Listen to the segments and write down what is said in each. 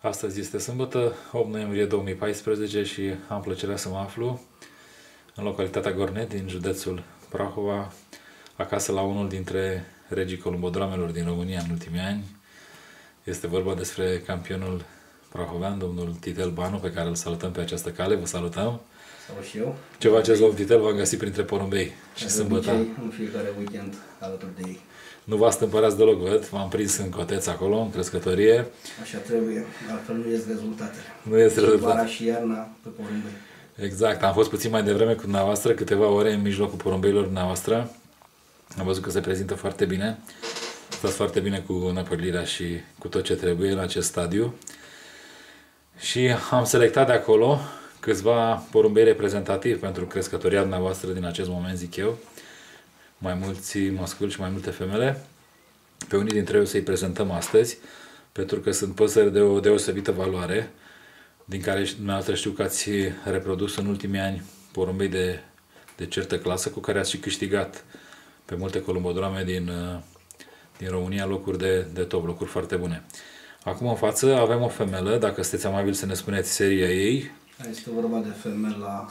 Astăzi este sâmbătă, 8 noiembrie 2014 și am plăcerea să mă aflu în localitatea Gornet din județul Prahova, acasă la unul dintre regii columbodramelor din România în ultimii ani. Este vorba despre campionul prahovean, domnul Titel Banu, pe care îl salutăm pe această cale. Vă salutăm! Sau și eu. Ce faceți, domnul Titel? V-am găsit printre porumbei și sâmbătă. În fiecare weekend alături de ei. Nu vă stâmpărați deloc, văd. M-am prins în coteț acolo, în crescătorie. Așa trebuie, altfel nu ies rezultatele. Nu este rezultat. Vara și iarna pe porumbei. Exact. Am fost puțin mai devreme cu dumneavoastră, câteva ore în mijlocul porumbeilor dumneavoastră. Am văzut că se prezintă foarte bine. Stați foarte bine cu năpălirea și cu tot ce trebuie în acest stadiu. Și am selectat de acolo câțiva porumbei reprezentativi pentru crescătoria dumneavoastră din acest moment, zic eu. Mai mulți masculi și mai multe femele. Pe unii dintre ei o să-i prezentăm astăzi, pentru că sunt păsări de o deosebită valoare, din care dumneavoastră știu că ați reprodus în ultimii ani porumbei de certă clasă, cu care ați și câștigat pe multe columbodrame din România locuri de top, locuri foarte bune. Acum în față avem o femelă, dacă sunteți amabili să ne spuneți seria ei. Este vorba de femela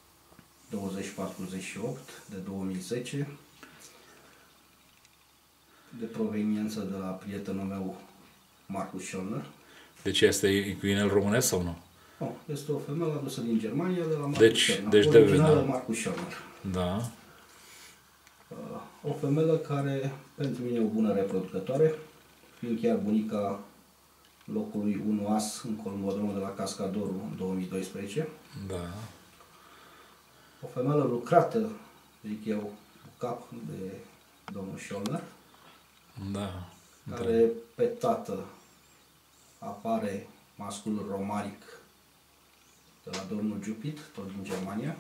2048 de 2010, de proveniență de la prietenul meu, Marcus Schollner. Deci este cu inel românesc sau nu? Nu, este o femelă adusă din Germania de la Marcus Schollner. Deci originală Marcus Schollner. Da. O femelă care pentru mine e o bună reproducătoare, fiind chiar bunica locului 1 as în columbodromul de la Cascadorul în 2012. Da. O femelă lucrată, zic eu, cu cap de domnul Schollner, Da. care pe tată apare masculul romaric de la domnul Jupit, tot din Germania.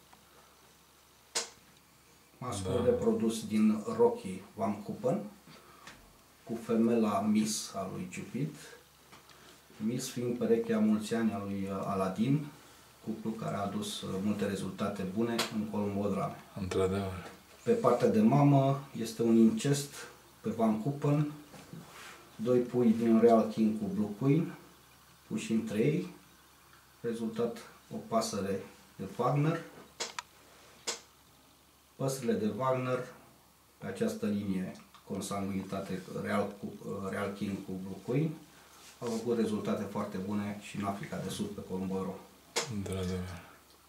Mascul reprodus din Rocky Van Kuppen, cu femela Miss a lui Jupit, Miss fiind perechea mulți ani a lui Aladin, cuplu care a adus multe rezultate bune în columbodrame. Într-adevăr. Pe partea de mamă este un incest pe Van Kuppen, doi pui din Real King cu Blue Queen, puși între ei, rezultat o pasăre de Wagner. Păsările de Wagner, pe această linie consanguinitate Real King cu Blue Queen, au avut rezultate foarte bune și în Africa de Sud, pe Columboro. Într-adevăr.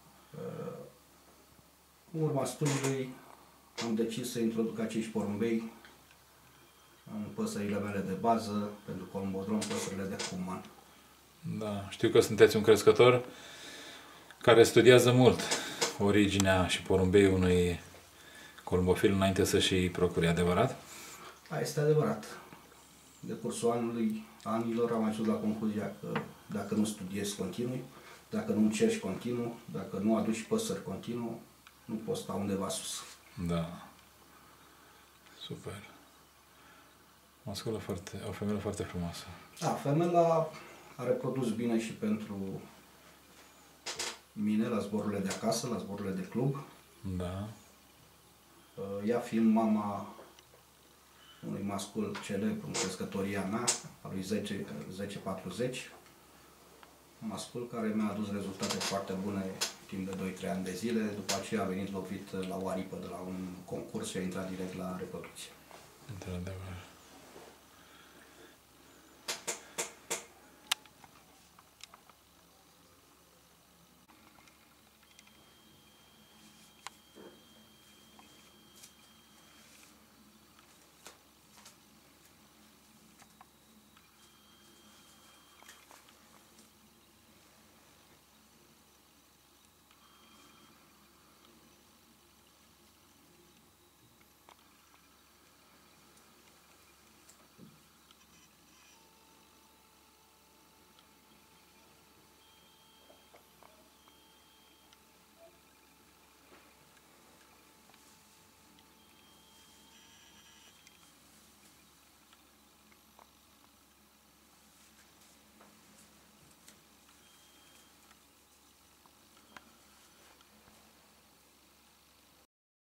În urma studiului am decis să introduc acești porumbei în păsările mele de bază pentru columbodrom, păsările de Cuman. Da. Știu că sunteți un crescător care studiază mult originea și porumbeii unui columbofil înainte să și procure, adevărat? Da, este adevărat. De cursul anilor am ajuns la concluzia că dacă nu studiezi continuu, dacă nu încerci continuu, dacă nu aduci păsări continuu, nu poți sta undeva sus. Da. Super. O femeie foarte frumoasă. Da, femela a reprodus bine și pentru mine la zborurile de acasă, la zborurile de club. Da. Ea fiind mama unui mascul celebru în crescătoria mea, a lui 1040, un mascul care mi-a adus rezultate foarte bune timp de 2-3 ani de zile. După aceea a venit lovit la o aripă de la un concurs și a intrat direct la reproducție. Într-adevăr.